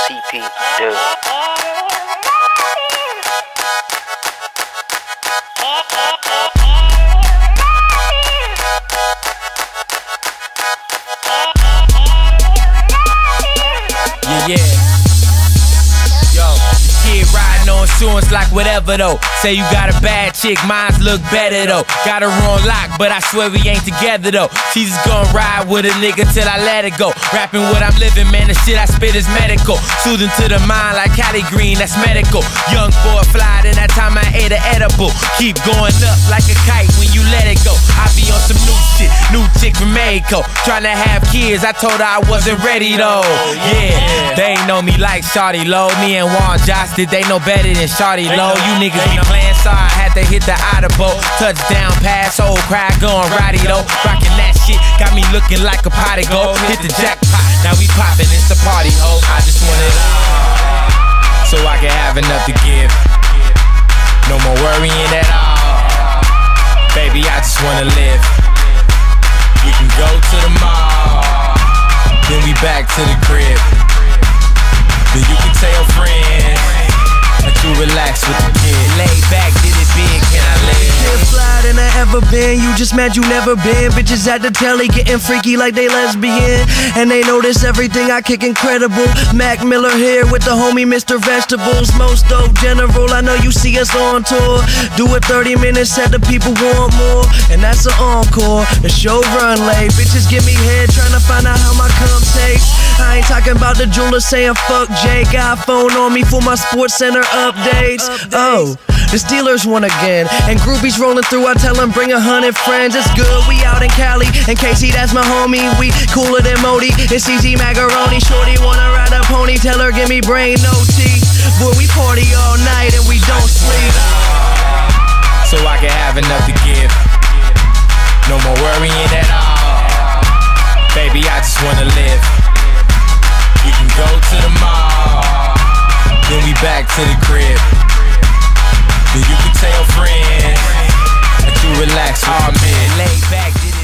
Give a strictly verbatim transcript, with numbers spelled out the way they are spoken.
C P, dude. Yeah, yeah. Yo, kid riding on insurance like whatever though. Say you got a bad chick, mines look better though. Got her on lock, but I swear we ain't together though. She just gon' ride with a nigga till I let it go. Rapping what I'm living, man, the shit I spit is medical. Soothing to the mind like Cali Green, that's medical. Young boy fly, then that time I ate an edible. Keep going up like a kite when you let it go. I be on some new shit, new chick from Mexico. Tryna have kids, I told her I wasn't ready though. Yeah, they ain't know me like Shawty Low. Me and Juan Josh did they know better than Shawty Low. You niggas be playing sorry, had to hit the audible. Touchdown pass, old crowd going rowdy though. Rockin' that shit, got me looking like a pot of gold. Hit the jackpot, now we poppin', it's the party ho. I just want it all, so I can have enough to give. No more worrying at all, baby, I just wanna live. We can go to the mall, then we back to the crib. Then you can tell friends that you relax with the kid. Lay back, did it big, can I live? More fly than I ever been, you just mad you never been. Bitches at the telly getting freaky like they lesbian. And they notice everything I kick incredible. Mac Miller here with the homie Mister Vegetables. Most dope general, I know you see us on tour. Do it thirty minutes, said the people want more. And that's an encore, the show run late. Bitches give me head, trying to find out how my cum tastes. I ain't talking about the jeweler saying fuck Jake. Got phone on me for my Sports Center updates. Oh, the Steelers won again. And groupies rolling through, I tell them bring a hundred friends. It's good, we out in Cali. And Casey, that's my homie. We cooler than Modi. It's easy macaroni. Shorty wanna ride a pony. Tell her give me brain, no teeth. Boy, we party all night and we don't sleep. So I can have enough to give. No more worrying at all, baby, I just wanna live. We can go to the mall, then we back to the crib. Then you can tell friends that you relax with me. Lay back,